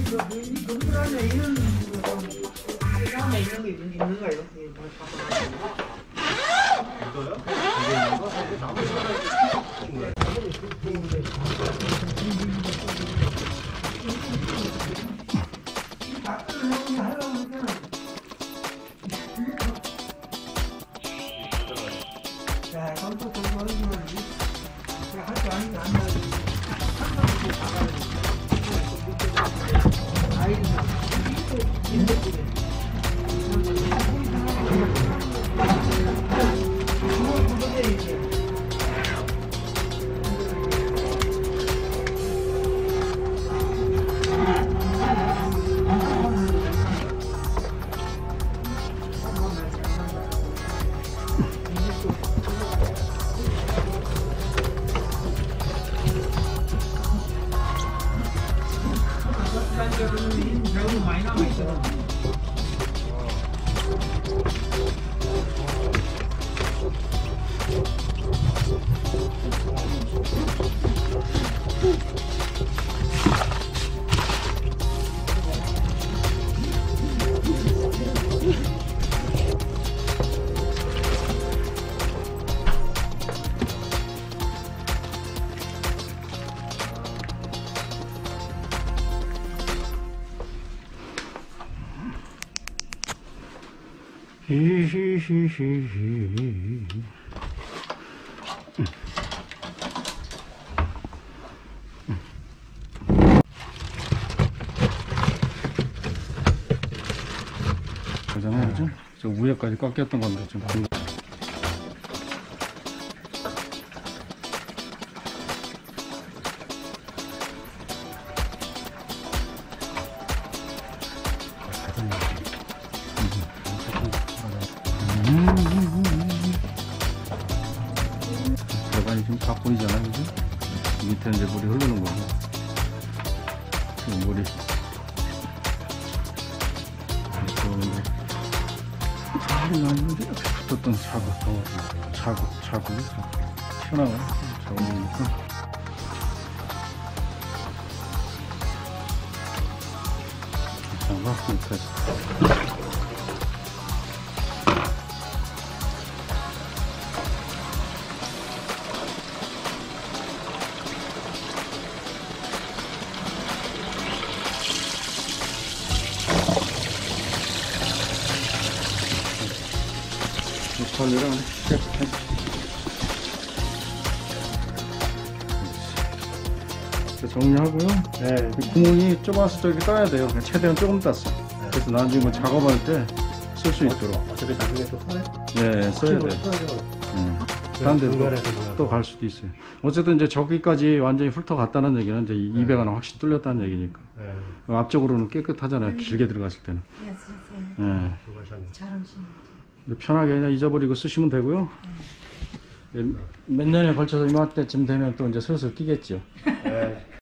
이 건물 안에 이런 다음에 있는 게 있는 거예요. 이거요? 이게 있는 거? 나무 자, 거기서 돈 버는 거지. 할거 아니면 안 나지. 아이들, 인덕분에. 배우도 많이 남아있어. 히히히히히. 그잖아요, 그죠? 저 위에까지 꽉 꼈던 건데 좀 안. 배관이 지금 다 보이잖아요, 그죠? 밑에 이제 물이 흐르는 거고, 지금 물이 이렇게 붙었던 차고 튀어나와요. 저으니까 여기까지. 관리를 정리하고요. 네. 구멍이 좁아서 저기 떠야 돼요. 최대한 조금 땄어. 네. 그래서 나중에 뭐 작업할 때 쓸 수 있도록. 어차피 나중에 또 써요? 네, 써야 돼. 다른 데도 또 갈 수도 있어요. 어쨌든 이제 저기까지 완전히 훑어갔다는 얘기는 이제 200원 확실히 뚫렸다는 얘기니까. 네. 앞쪽으로는 깨끗하잖아요. 길게 들어갔을 때는. 네. 편하게 그냥 잊어버리고 쓰시면 되고요. 몇 년에 걸쳐서 이맘때쯤 되면 또 이제 슬슬 끼겠죠. 네.